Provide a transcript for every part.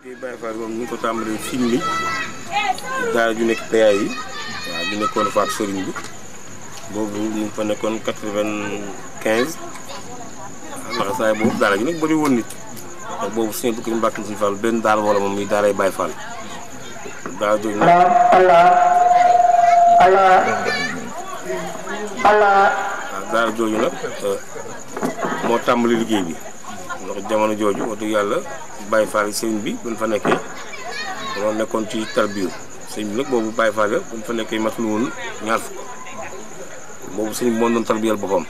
liggéey Baye Fall moom ñu ngi ko tàmbalee film bi daara ju nekk PA yi waaw ñu nekkoon faak sëriñ bi boobu ñu ngi fa nekkoon 95 ndax saa yi boobu daara ji nag bëri woon nit ndax boobu suñu bukki mbàkk suñu Fall benn daara wala moom muy daaray Baye Fall daara jooju nag waaw daara jooju nag moo tàmbali liggéey bi ndax jamono jooju wax dëgg yàlla Baye Fall sëriñ bi buñ fa nekkee dañoo nekkoon ci tarbiyu sëriñ bi nag boobu Baye Fall ya buñ fa nekkee matul woon ñaar fukk boobu sëriñ bi moo doon tarbiyal boppam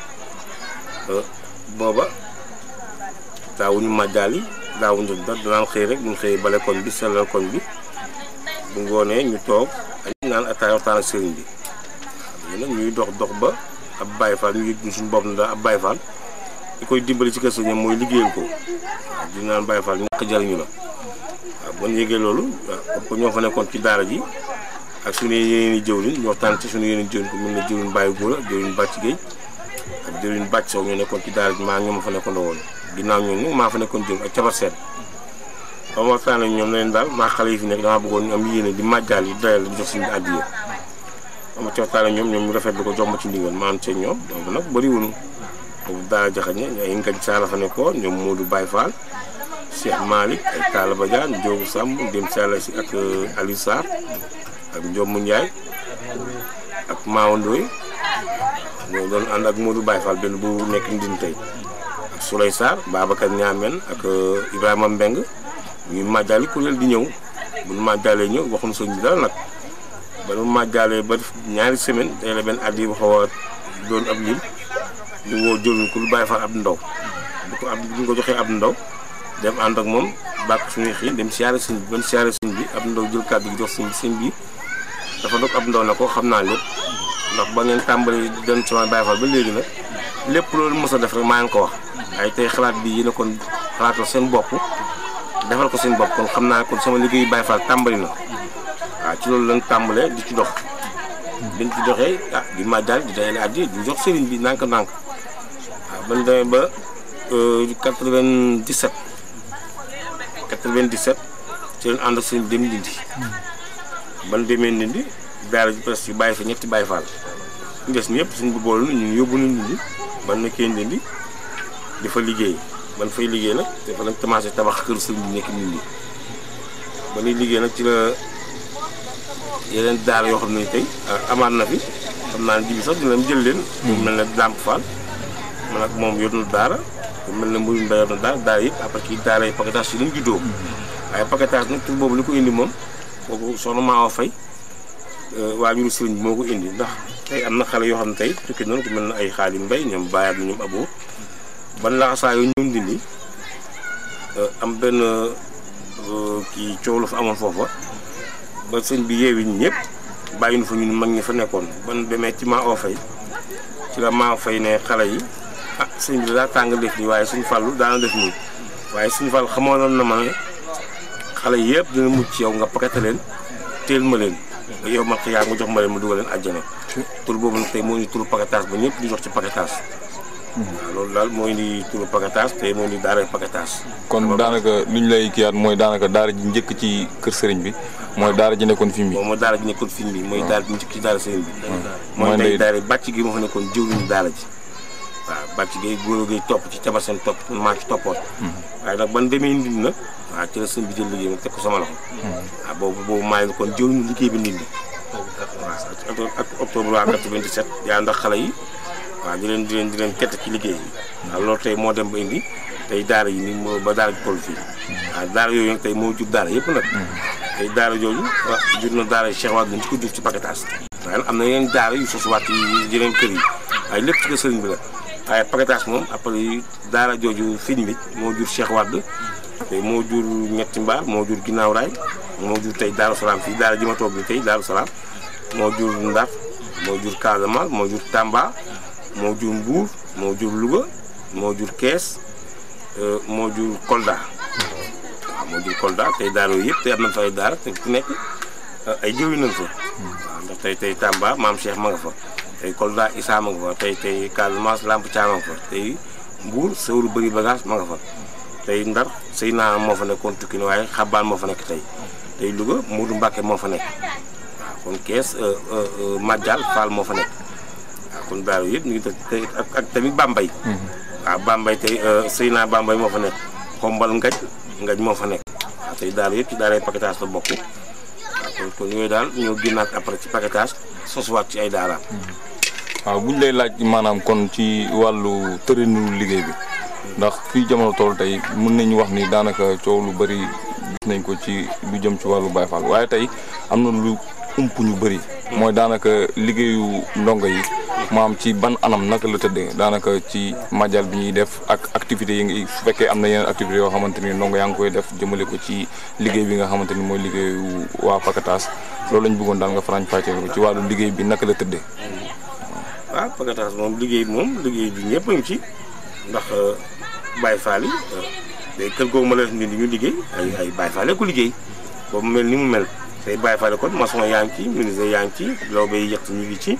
booba daawuñu màjjaal yi daawuñu dara danaan xëy rek ñu xëy bale koñ bi sellal koñ bi bu ngoonee ñu toog ak naan ataay waxtaan ak sëriñ bi xam nag ñuy dox ba ab Baye Fall ñu yëg suñu bopp na daal ab Baye Fall li koy dimbali ci kër sëriñam mooy liggéeyal ko waaw di naan Baye Fall ñàkk jariñu la waaw bon yégee loolu waaw ko ñoo fa nekkoon ci daara ji ak suñu yeneen i jëwriñ ñu waxtaan ci suñu yeneen jëwriñ ko mën na jëwriñ Baye Góora jëwriñ Bàcc Géey ak jëwriñ Bàcc Sow ñoo nekkoon ci daara ji maa ñoo ma fa nekkoon woon ginnaaw ñooñu maa fa nekkoon jëwriñ ak cabar seen ba ma waxtaan ak ñoom ne leen daal maa xale yi fi nekk damaa bëggoon ñu am yéene di màjjaal yi doyal di jox suñu addiya ba ma ci waxtaan ak ñoom ñu rafetlu ko jox ma ci ndigal ma am ci ñoom donc nag bëriwuñu boobu daara jaxañe ay ngañ saala fa nekkoon ñoom Modou Baye Fall Cheikh Malick ay Talla Badiane Ndiogou Samb dem Sall si ak Aliou Sarr ak Ndiomou Ndiaye ak Maodo Ndoye ñoo doon ànd ak Modou Baye Fall benn bu nekk Ndine tey ak Souley Sarr Babacar Niamène ak Ibrahima Mbeng ñuy màjjaali kuréel di ñëw bu ñu màjjaalee ñëw waxuñu sëñ bi dara nag ba nu màjjaalee ba ñaari semaine day la benn at yi bu xaw a doon ab lim ñu woo jëluñ ko lu Baye Fall ab ndaw bu ñu ko joxee ab ndaw dem ànd ak moom bàkk suñuy xii dem siyaare sëñ bi ban siyaare sëñ bi ab ndaw jël kàddu gi jox sëñ bi dafa dog ab ndaw na ko xam naa lépp ndax ba ngeen tàmbali dem sama Baye Fall ba léegi nag lépp loolu mos a def rek maa ngi ko wax waaye tey xalaat bi yéen a kon xalaatal seen bopp defal ko seen bopp kon xam naa kon sama liggéeyu Baye Fall tàmbali na waaw ci loolu lañ tàmbalee di ci dox biñ ci doxee di màjjal di dayale addi di jox sëriñ bi nànk-nànk waaw ban demee ba 97 ci leen ànd ak sëriñ dem Ndindi ban demee Ndindi daara ji presque yu bàyyi fa ñetti Baye Fall ñu des ñëpp suñ bu boole ñun yóbbu nañ Ndindi ban nekkee Ndindi di fa liggéey ban fay liggéey nag dafa lañ commencé tabax kër sëriñ bi nekk Ndindi ba ñuy liggéey nag ci la yeneen daara yoo xam ne tey amaat na fi xam naa ne ji bi sax dina jël leen mu mel ne Lamp Fall man ak moom yor na daara mu mel ne Mbour Mbaye yor na daara yëpp après kii daara yi paquetage yi lañ juddoo waaye paquetage nag tur boobu li ko indi moom kooku soxna Maawa Faye waajuru sëriñ bi moo ko indi ndax tey am na xale yoo xam ne tey tukki noonu ku mel ne ay Xaalim Mbay ñoom bàyyaat ñoom Abo ban laxasaa yooyu ñoom Ndindi am benn kii coow la fa amoon foofa ba sëñ bi yeewi ñëpp bàyyi nu fa ñun mag ñi fa nekkoon ban demee ci Maawa Faye ci la Maawa Faye ne xale yi sëñ bi daa tàng def nii waaye suñu fàllu daana def nii waaye suñu fàll xamoonoon na ma ne xale yëpp dina mucc ci yow nga pakete leen teel ma leen ba yow ma xiyaar nga jox ma leen ma dugal leen àjjana tur boobu nag tey moo indi turu paquetage ba ñëpp di jox ci paquetage waaw loolu daal moo indi turu paquetage tey moo indi daara paquetage kon daanaka li ñu lay kiyaat mooy daanaka daara ji njëkk ci kër sëriñ bi mooy daara ji nekkoon film bi mooy daara ji nekkoon film bi mooy daara ji njëkk ci daara sëriñ bi mooy tey daara bàcc gi moo fa nekkoon jëwriñu daara ji waaw bàcc gi góor gi topp ci cabar seen topp maa ci toppoon waaye nag ban demee Ndindi nag waaw ci la sëñ bi jël liggéey nag teg ko sama loxo waaw boobu maa ngi kon jëwriñu liggéey bi Ndindi waaw ak octobre waa 97 yaa ndax xale yi waaw di leen tett ci liggéey bi waaw loolu tey moo dem ba indi tey daara yi ni moo ba daara ji toll fii waaw daara yooyu nag tey moo jur daara yëpp nag tey daara jooju waaw jur na daara yi Cheikh Wade dañ ci ko jur ci paquetage waaye nag am na yeneen daara yu sosuwaat yi yeneen kër yi waaye lépp ci kër sëriñ bi la waaye paquetage moom après daara jooju fiñ bi moo jur Cheikh Wade tey moo jur ñetti mbaar moo jur ginnaaw raay moo jur tey Daaru Salaam fii daara ji ma toog ni tey Daaru Salaam moo jur Ndar moo jur Casamance moo jur Tamba moo jur Mbuur moo jur Louga moo jur Kees moo jur Kolda waaw moo jur Kolda tey daara yooyu yëpp tey am nañ fa ay daara te ku nekk ay jëwi nañ fa waaw ndax tey Tamba maam Cheikh ma nga fa tey Kolda Issa ma nga fa tey Casamance Lamp Thiam ma nga fa tey Mbuur Sewru bëri bagage ma nga fa tey Ndar Seyna moo fa nekkoon tukki ne waaye Xabaan moo fa nekk tey Louga Modou Mbacke moo fa nekk waaw kon Kees Madial Fall moo fa nekk waaw kon daara yëpp ñu ngi tey ak tamit Bambey waaw Bambey tey Seyna Bambey moo fa nekk Xombal Ngaj moo fa nekk waaw tey daara yëpp ci daaray paquetage la bokk waaw kon yooyu daal ñoo génnaat après ci paquetage sosuwaat ci ay daara. waaw bu ñu lay laaj maanaam kon ci wàllu tërënu liggéey bi ndax fii jamono tool tey mën nañu wax ni daanaka coow lu bëri gis nañ ko ci lu jëm ci wàllu Baye Fall waaye tey am na lu ump ñu bëri. mooy daanaka liggéeyu ndongo yi maam ci ban anam naka la tëddee daanaka ci madial bi ñuy def ak activités yi ngi su fekkee am na yeneen activités yoo xamante ni ndongo yaa ngi koy def jëmale ko ci liggéey bi nga xamante ni mooy liggéeyu waa paquetage loolu lañ bëggoon daal nga farañ fàccee ko ci wàllu liggéey bi naka la tëddee. waaw paquetage moom liggéey bi ñëpp a ngi ci ndax Baye Fall yi day kër googu ma la ni ñu liggéey ay Baye Fall ko liggéey boobu mel ni mu mel tey Baye Fall kon maçon yaa ngi ci menuisier yaa ngi ci lawbe yi yett ñu ngi ci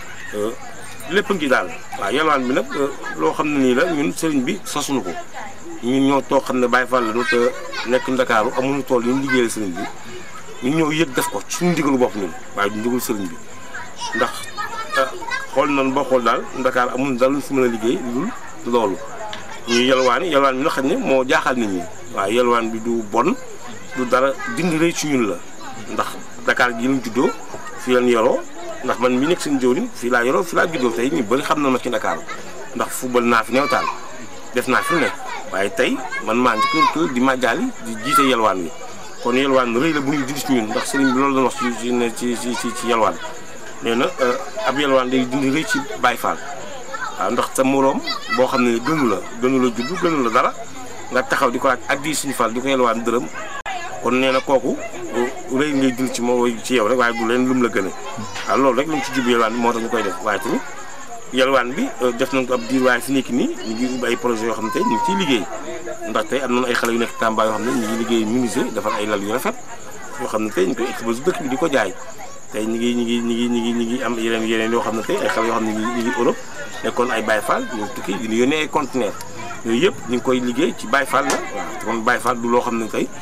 lépp ngi daal waaw yalwaan bi nag loo xam ne nii la ñun sëriñ bi sasuñu ko ñun ñoo toog xam ne Baye Fall la ñu te nekk Ndakaaru amuñu tool yi ñu liggéeyal sëriñ bi ñu ñëw yëg def ko suñu ndigalu bopp ñun waaye du ndigalu sëriñ bi ndax xool nañu boo xool daal Ndakaar amul dara lu fi mën a liggéey lu loolu ñuy yalwaan bi nga xam ne moo jaaxal nit ñi waaw yalwaan bi du bon du dara dindi rëy ci ñun la ndax Dakar gi lañ juddoo fii lañ yoroo ndax man mi nekk seen jëwriñ fii laa yoroo fii laa juddoo tey ñu bëri xam na ma ci Dakar ndax football naa fi neewtaan def naa fi ne waaye tey man maa ngi kër di màjjaali di jiite yalwaan wi kon yalwaan rëy la bu ñuy dindi ci ñun ndax sëriñ bi loolu la wax ci yalwaan nee na ab yalwaan day dindi rëy ci Baye Fall waaw ndax sa moroom boo xam ne gënu la juddu gënu la dara nga taxaw di ko laaj addi suñu Fall di ko yalwaan dërëm kon nee na kooku rëy ngay dindi ci moo ci yow rek waaye du leen lum la gën a waaw loolu rek lu mu ci jub yalwaan bi moo tax ñu koy def waaye tamit yalwaan bi def nañ ko ab diir waaye fi nekk nii ñu ngi ubbi ay projet yoo xam ne tey ñu ngi ciy liggéey ndax tey am nañu ay xale yu nekk Tamba yoo xam ne ñu ngi liggéey menuisier defar ay lal yu rafet yoo xam ne tey ñu koy exposé dëkk bi di ko jaay tey ñu ngi am yeneen yoo xam ne tey ay xale yoo xam ne ñu ngi Europe nekkoon ay Baye Fall ñu tukki di yónnee ay conteneur yooyu yëpp ñu ngi koy liggéey ci Baye Fall la waaw te kon Baye Fall du loo xam ne tey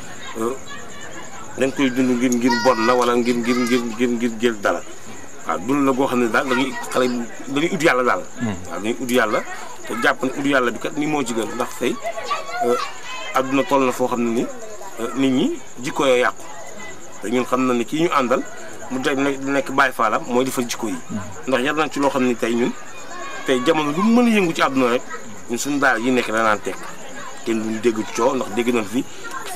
dañ koy dund ngir bon na wala ngir jël dara waaw dund la goo xam ne daal dañuy ut yàlla daal. waaw dañuy ut yàlla te jàpp ne ut yàlla bi kat ni moo ci gën ndax tey adduna toll na foo xam ne ni nit ñi jikko yoo yàqu te ñun xam na ne kii ñu àndal mu nekk Baye Fallam mooy defar jikko yi. ndax yar nañ ci loo xam ne tey ñun tey jamono lu mën a yëngu ci àdduna rek ñun suñu daara yi nekk danaan teg kenn duñu dégg ci coow ndax dégg nañ fi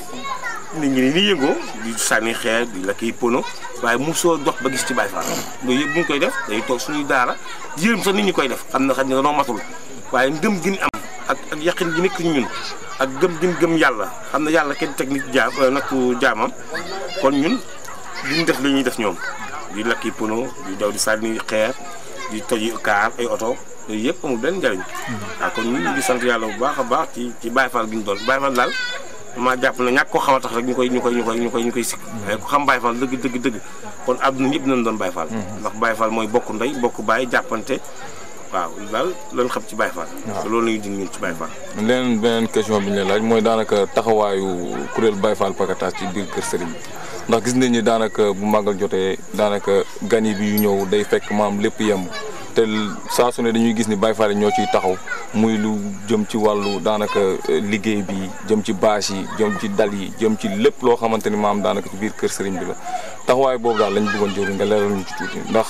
nit ñi ni yëngoo di sànni xeer di la kiy pono waaye mosoo dox ba gis ci Baye Fall loolu yëpp bu ñu koy def day toog suñuy daara yërëm sax nit ñi koy def xam na xaj ne danoo matul waaye ngëm gi ñu am ak yaqin gi nekk ñun ak gëm yàlla xam ne yàlla kenn teg nit jaamam kon ñun duñu def li ñuy def ñoom di la kiy pono di daw di sànni xeer di toji kaar ay oto yooyu yëpp amul benn njariñ waaw kon ñun ñu ngi sant yàlla bu baax a baax ci Baye Fall gi ñu doon Baye Fall daal maa jàpp na ñàkk koo xam a tax rek ñu koy sikk waaye ku xam Baye Fall dëgg kon àdduna ñëpp nañ doon Baye Fall ndax Baye Fall mooy bokk ndey bokk baay jàppante waaw daal lañ xam ci Baye Fall te loolu lañuy dindi ñun ci Baye Fall leneen beneen question bi ñu leen laaj mooy daanaka taxawaayu kuréel Baye Fall paquetage ci biir kër sëriñ bi ndax gis nañ ni daanaka bu màggal jotee daanaka gan yi bi yu ñëw day fekk maam lépp yemb te saa su ne dañuy gis ni Baye Fall ñoo ciy taxaw muy lu jëm ci wàllu daanaka liggéey bi jëm ci bâche yi jëm ci dal yi jëm ci lépp loo xamante ni maam daanaka ci biir kër sëriñ bi la taxawaay boobu daal lañ bëggoon jëriñ nga leeral ñu ci tuuti ndax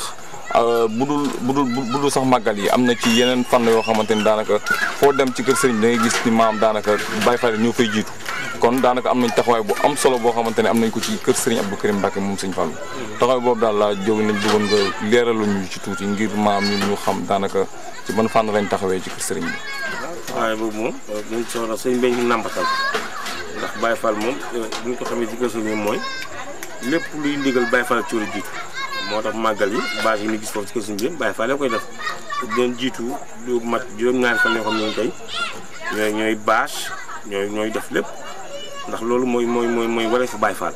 budul sax màggal yi am na ci yeneen fànn yoo xamante ni daanaka foo dem ci kër sëriñ bi da ngay gis ni maam daanaka Baye Fall ñoo fay jiitu kon daanaka am nañ taxawaay bu am solo boo xamante ne am nañ ko ci kër Serigne Abdou Karim Mbacke moom Serigne Fall taxawaay boobu daal laa jóg nañ bëggoon nga leeraluñu ci tuuti ngir maam ñu xam daanaka ci ban fànn lañ taxawee ci kër Serigne bi. waaye boobu moom ñu soxla sëñ Mbaye ñu nàmpatal ndax Baye Fall moom bu ñu ko xamee ci kër Serigne mooy lépp luy ndigal Baye Fall ci war a jiitu moo tax màggal yi bâche yi ñu gis foofu ci kër Serigne bi Baye Fall la koy def dinañ jiitu lu mat juróom-ñaari fan yoo xam ne tey ñooy bâche ñooy def lépp. ndax loolu mooy waree fa Baye Fall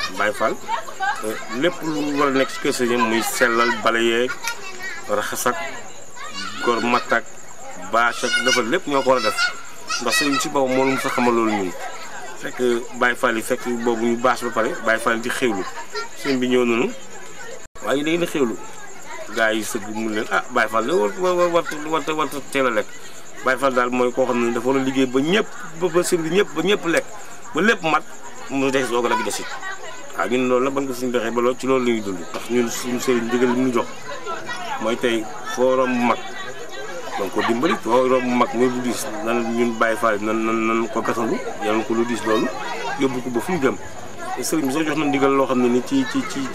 lépp lu war a nekk ci kër sëriñ muy sellal balayeeg raxas ak gor matt ak bâche ak defal lépp ñoo ko war a def ndax sëriñ si boobu moo ñu sa xamal loolu ñun fekk Baye Fall yi fekk boobu ñu baas ba pare Baye Fall di xewlu sëriñ bi ñëw nañu waaye da ngeen di xewlu gaa yi sëgg mun leen Baye Fall la war teel a lekk Baye Fall daal mooy koo xam ne dafa war a liggéey ba ñëpp ba sëriñ bi ñëpp ba ñëpp lekk ba lépp mat mu des doog a desit waaw ñun loolu la ban ko suñu doxee ba loolu ci loolu la ñuy dund ndax ñun suñu sëriñ digal li ñu jox mooy tey foo romb mag donc ko dimbali foo romb mag mooy lu diis nan ñun Baye Fall nan ko gatandu yàlla ko lu diis loolu yóbbu ko ba fu mu jëm sëriñ bi soo jox na ndigal loo xam ne ni ci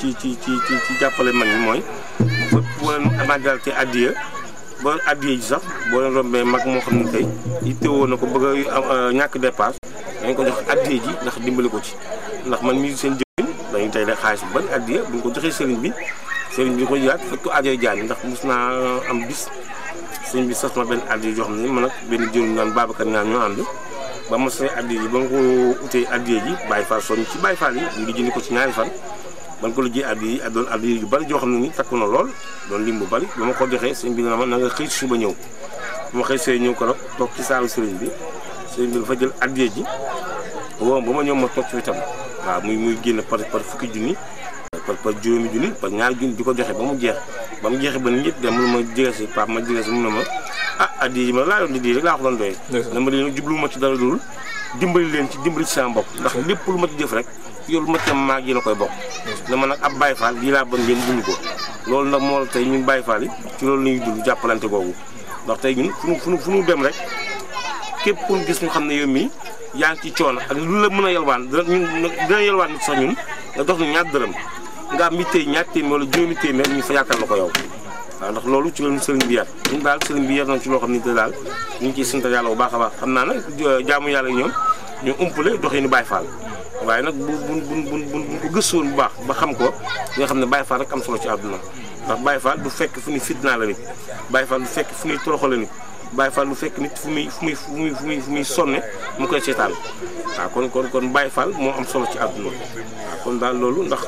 jàppale mag ñi mooy boo leen màggal te addiya ba addiya ji sax boo leen rombee mag moo xam ne tey yittewoo na ko bëgg a ñàkk dépasse dañ ko jox addiya ji ndax dimbali ko ci ndax man mii seen jëriñ dañuy tey rek xaalis bu bari addiya bu ñu ko joxee sëriñ bi ko yaat fekk ko addiya jaan ndax mos naa am bis sëriñ bi sas ma benn addiya joo xam ne man ak benn jëriñ naan Babacar ñaan ñoo ànd ba ma see addiya ji ba nga ko utee addiya ji Baye Fall soñ ci Baye Fall yi ñu ngi jëndi ko ci ñaari fan ban ko la ji addiya yi doon addiya yu bari joo xam ne ni takku na lool doon lim bu bari ba ma ko joxee sëriñ bi na ma na nga xëy suba ñëw bu ma xëy see ñëw ko rek toog ci saalu sëriñ bi dafa jël addiya ji woo ba ma ñëw ma toog ci wetam waaw muy génn par fukki junni par juróomi junni par ñaari junni di ko joxe ba mu jeexee ba nit ñëpp dem mënu ma jege si Pape ma jege si mun na ma addiya ji ma laa doon di rek laa ko doon doyee dama leen jubluwuma ci dara dul dimbali leen ci dimbali ci sama bopp ndax lépp lu ma ci jëf rek yow lu ma ci am maag yéen a koy bokk dama nag ab Baye Fall lii laa bëgg ngeen dund ko loolu nag moo tey ñun Baye Fall yi ci loolu la ñuy dund jàppalante googu ndax tey ñun fu nu dem rek képp ku gis ñu xam ne yow mii yaa ngi ci coono ak lu la mën a yalwaan dina yalwaan nit sax ñun nga dox ñu ñaar dërëm nga am mi ñaar téeméer wala juróomi téeméer ñu fa yaakaar la ko yow waaw ndax loolu ci lañu sëriñ bi yar ñun daal sëriñ bi yar nañ ci loo xam ne te daal ñu ngi ciy sant yàlla bu baax a baax xam naa nag jaamu yàlla ñoom ñu umpale doxee ni Baye Fall waaye nag bu ko gëstoon bu baax ba xam ko nga xam ne Baye Fall rek am solo ci àdduna ndax Baye Fall du fekk fu ñuy fitnaa la nit Baye Fall du fekk fu ñuy toroxal la nit Baye Fall du fekk nit fu muy sonne mu koy seetaan waaw kon Baye Fall moo am solo ci àdduna waaw kon daal loolu ndax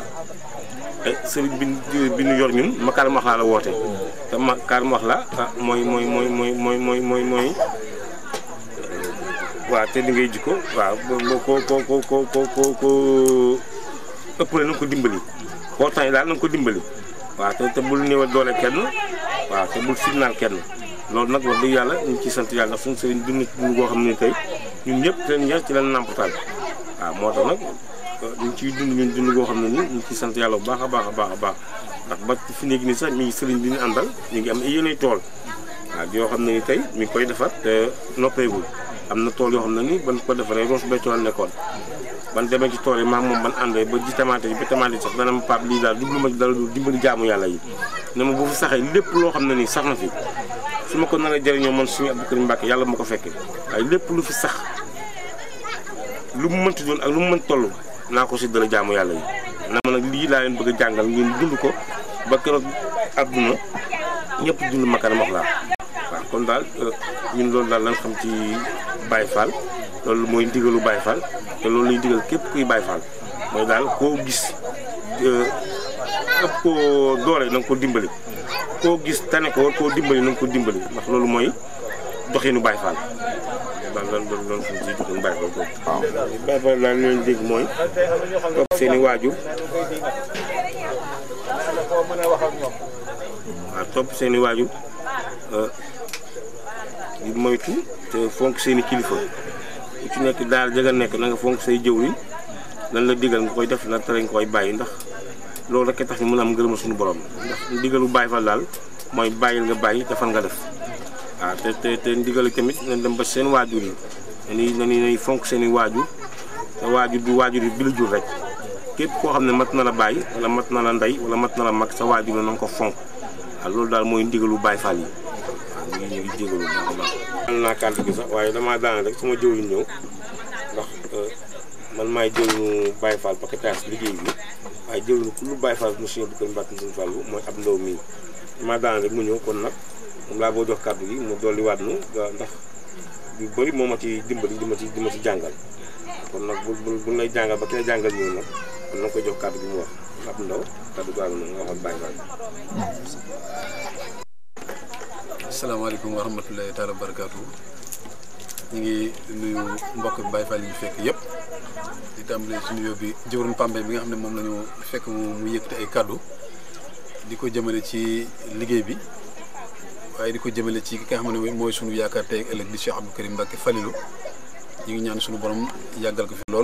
sëriñ bi ñu yor ñun Makaarim Axlaa la woote te Makaarim Axlaa mooy waaw te di ngay jikko waaw ko ëppale na nga ko dimbali koo tax daal na nga ko dimbali waaw te bul néewal doole kenn waaw te bul fitnaal kenn loolu nag wax dëgg yàlla ñu ngi ciy sant yàlla ndax suñu sëriñ dund goo xam ne tey ñun ñëpp leen yar ci leen nàmpatal waaw moo tax nag ñu ngi ciy dund goo xam ne nii ñu ngi ciy sant yàlla bu baax a baax ndax ba fi nekk nii sax mi ngi sëriñ bi ñu àndal ñu ngi am yéenay tool waaw yoo xam ne ni tey mi ngi koy defar te noppeegul am na tool yoo xam ne ni ban ko defaree Ross Béthio la nekkoon ban demee ci tool yi maa moom ban àndee ba ji tamaate yi ba tamaate yi sax dana ma Pape lii daal jublu ma ci dara du dimbali jaamu yàlla yi ne ma bu fi saxee lépp loo xam ne nii sax na fi su ma ko nar a jëriñoo man suñu Abdou Karim Mbacke yàlla ma ko fekkee waaye lépp lu fi sax lu mu mënti doon ak lu mu mënti toll naa ko séddale jaamu yàlla yi na ma nag lii laa leen bëgg a jàngal ngeen dund ko ba keroog àdduna ñëpp dund Makaarim Axlaa waaw kon daal ñun loolu daal lañ xam ci Baye Fall loolu mooy ndigalu Baye Fall te loolu lay digal képp kuy Baye Fall mooy daal koo gis ëpp koo doole na nga ko dimbali koo gis tane ko war koo dimbali na nga ko dimbali ndax loolu mooy doxinu Baye Fall daal loolu xam ci doxinu Baye Fall boobu. waaw Baye Fall daal leen dégg mooy topp seen i waajur waaw topp seen i waajur di moytu te fonk seen i kilifa ku ci nekk daal jëga nekk na nga fonk say jëwriñ lan la digal nga koy def la tere nga koy bàyyi ndax loolu rek tax ñu mën a am ngërëma suñu borom ndax ndigalu Baye Fall daal mooy bàyyil nga bàyyi defal nga def waaw te ndigal tamit nañ dem ba seen waajur yi nañuy fonk seen i waajur te waajur du waajur yi bi la jur rek képp koo xam ne mat na la bàyyi wala mat na la ndey wala mat na la mag sa waajur la na nga ko fonk waaw loolu daal mooy ndigalu Baye Fall yi waaw ñu ngi jégalu baax a baax. am naa kàddu gi sax waaye damaa daan rek sama jëwriñ ñëw ndax man maay jëwriñu Baye Fall paquetage liggéey bi waaye jëwriñu ku lu Baye Fall monsieur Abdou Karim Mbacke Sëñ Fallu mooy ab ndaw mii damaa daan rek mu ñëw kon nag moom laa boo jox kàddu gi mu dolli waat nu ndax yu bëri moo ma ci dimbali di ma ci jàngal kon nag bu lay jàngal ba ki la jàngal ñëw nag kon na nga koy jox kàddu gi mu wax ab ndaw kàddu gaa ngi nga wax ak Baye Fall. asalaamaaleykum wa rahmatulahi taala wa barakaatu ñu ngi nuyu mbokk Baye Fall yi ñu fekk yëpp di tàmbale suñu yóbbi jëwriñ Pambay bi nga xam ne moom la ñu fekk mu yëkkati ay kàddu di ko jëmale ci liggéey bi waaye di ko jëmale ci ki nga xam ne mooy suñu yaakaar tey ëllëg di Cheikh Abdou Karim Mbacké Falilou ñu ngi ñaan suñu borom yàggal ko fi lool.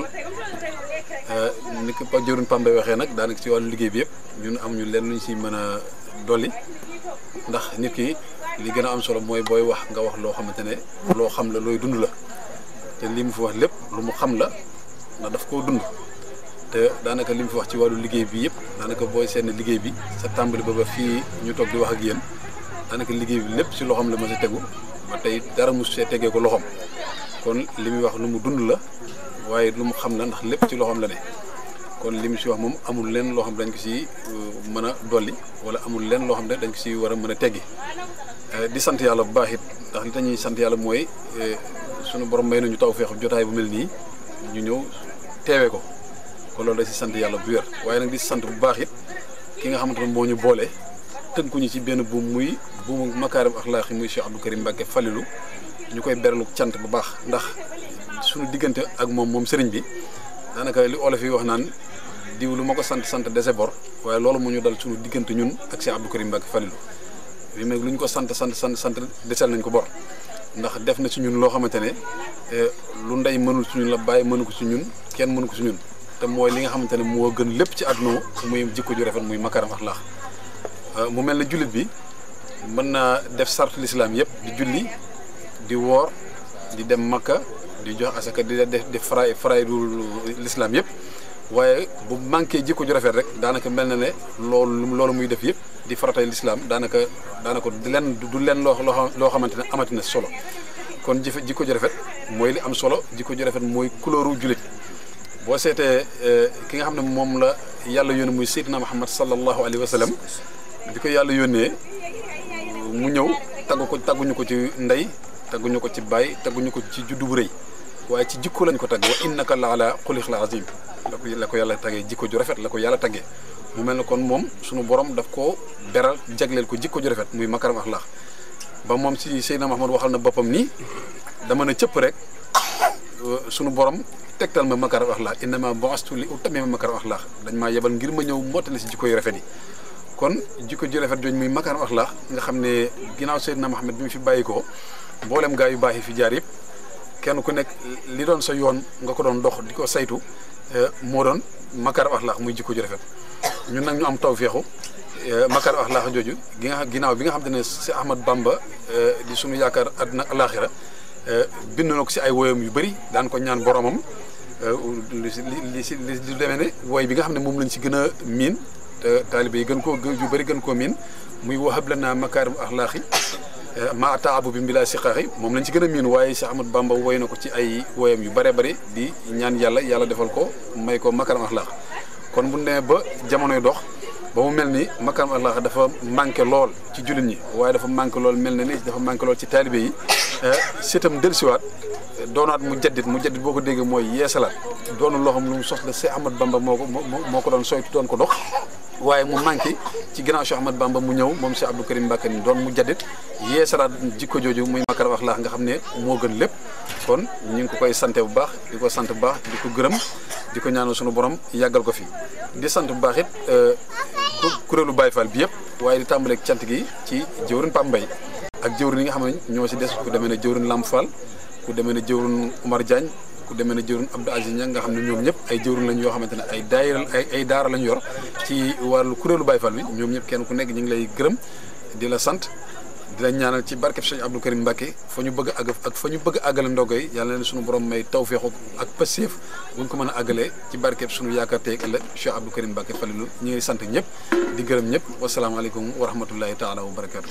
ni ko jëwriñ Pambay waxee nag daanaka ci wàllu liggéey bi yëpp ñun amuñu lenn luñ si mën a dolli ndax nit ki li gën a am solo mooy booy wax nga wax loo xamante ne loo xam la looy dund la te li mu fi wax lépp lu mu xam la ndax daf koo dund te daanaka li mu fi wax ci wàllu liggéey bi yëpp daanaka booy seen liggéey bi sa tàmbali ba fii ñu toog di wax ak yéen daanaka liggéey bi lépp si loxoom la ma si tegu ba tey dara mu see tegee ko loxoom kon li muy wax lu mu dund la waaye lu mu xam la ndax lépp ci loxoom la ne kon li mu si wax moom amul leen loo xam dañ ko si mën a dolli wala amul leen loo xam ne dañ ko si war a mën a teggi di sant yàlla bu baax it ndax li tañuy sant yàlla mooy sunu borom may nañu tawfeex jotaay bu mel nii ñu ñëw teewee ko kon loolu da si sant yàlla bu wér waaye nag di sant bu baax it ki nga xamante ne moo ñu boole tënkuñu ci benn buum muy buumu makaarim axlaaq muy Cheikh Abdou Karim Mbacké Falilou ñu koy berlu cant bu baax ndax suñu diggante ak moom sëriñ bi daanaka li olof yi wax naan diw lu ma ko sant dese bor waaye loolu mu ñu dal suñu diggante ñun ak Cheikh Abdou Karim Mbacké Falilou li nag lu ñu ko sant desel nañ ko bor ndax def na ci ñun loo xamante ne lu ndey mënul ci ñun la bàyyi mënu ko ci ñun kenn mënu ko ci ñun te mooy li nga xamante ne moo gën lépp ci àdduna muy jikko ju rafet muy makaram axlaax mu mel ne jullit bi mën naa def sartu lislaam yëpp di julli di woor di dem makka di jox asaka di def fray du lislaam yëpp waaye bu manqué jikko ju rafet rek daanaka mel na ne loolu muy def yëpp di faratay lislaam daanaka du leen loo xamante ne amati na solo kon jikko ju rafet mooy li am solo jikko ju rafet mooy couleuru jullit boo seetee ki nga xam ne moom la yàlla yónnee muy Seydina Muhammad sallallahu alayhi wa sallam di ko yàlla yónnee mu ñëw tagguñu ko ci ndey tagguñu ko ci baay tagguñu ko ci juddu bu rëy waaye ci jikko lañ ko tagg wa innaka la ala xuliqil azim la ko yàlla taggee jikko ju rafet la ko yàlla taggee mu mel ne kon moom sunu borom daf koo beral jagleel ko jikko ju rafet muy makaram axlaax ba moom si Seydina Muhammad waxal na boppam nii dama ne cëpp rek sunu borom tegtal ma makaram axlaax innama bu'istu li utammima makaram axlaax dañ maa yebal ngir ma ñëw mottali si jikko yu rafet yi kon jikko ju rafet jooju muy makaram axlaax nga xam ne ginnaaw Seydina Muhammad bi mu fi bàyyi ko mboolem gaa yu baax yi fi jaar yëpp kenn ku nekk li doon sa yoon nga ko doon dox di ko saytu moo doon makaram axlaax muy jikko ju rafet ñun nag ñu am tawfeexu makaram axlaax jooju ginnaaw bi nga xam te ne si Ahmad Bamba di sunu yaakaar àddina ak alaaxira bind na ko si ay woyam yu bëri daan ko ñaan boromam li demee ne woy bi nga xam ne moom lañ si gën a miin te taalibe yi yu bëri gën koo miin muy wahab lana makarim axlaaqi ma taabu bi mbila siqaaxi moom lañ ci gën a miin waaye Cheikh Ahmad Bamba woy na ko ci ay woyam yu bare bëri di ñaan yàlla defal ko may ko makarim axlaaq kon bu ne ba jamonoy dox ba mu mel ni makarim axlaaq dafa manqué lool ci jullit ñi waaye dafa manqué lool mel na ni dafa manqué lool ci taalibe yi seetam dellusiwaat doonaat mu jaddit boo ko déggee mooy yeesalaat doonu loo xam lu mu sos la Cheikh Ahmad Bamba moo ko doon soytu doon ko dox waaye mu manqué ci ginnaaw Cheikh Ahmad Bamba mu ñëw moom Cheikh Abdou Karim Mbacké ni doon mu jaddit yeesalaat jikko jooju muy makaram axlaax nga xam ne moo gën lépp kon ñu ngi ko koy sante bu baax di ko sant bu baax di ko gërëm di ko ñaanal sunu borom yàggal ko fi di sant bu baax it kuréelu Baye Fall bi yëpp waaye di tàmbaleeg cant gi ci jëwrin Pambay ak jëwrin yi nga xam ne ñoo si des ku demee ne jëwrin Lamp Fall ku demee ne jëwrin Oumar Diagne ku demee ne jëwrin Abdou Aziz Niang nga xam ne ñoom ñëpp ay jëwrin lañ yoo xamante ne ay daara lañ yor ci wàllu kuréelu Baye Fall bi ñoom ñëpp kenn ku nekk ñu ngi lay gërëm di la sant di la ñaanal ci barkeb Cheikh Abdou Karim Mbacké fa ñu bëgg a àggale ndogo yi yàlla leen suñu borom may tawfeexu ak passif buñ ko mën a àggalee ci barkeb suñu yaakaar tey ëllëg Cheikh Abdou Karim Mbacké Falilou ñu ngi sant ñëpp di gërëm ñëpp wasalaamaaleykum wa rahmatullahi taala wa barakaatu.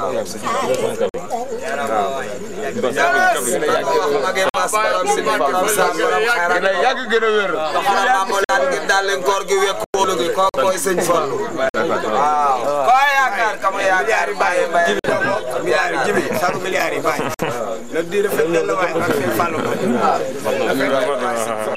yàgg gën a wér daal leen koor gi wekk wóolu gi ko koy sëñ Fall waaw ko yaakaar kama yaakaar baye baye milliard jibi saru milliard yi baye le dire fait de la way ak sëñ Fall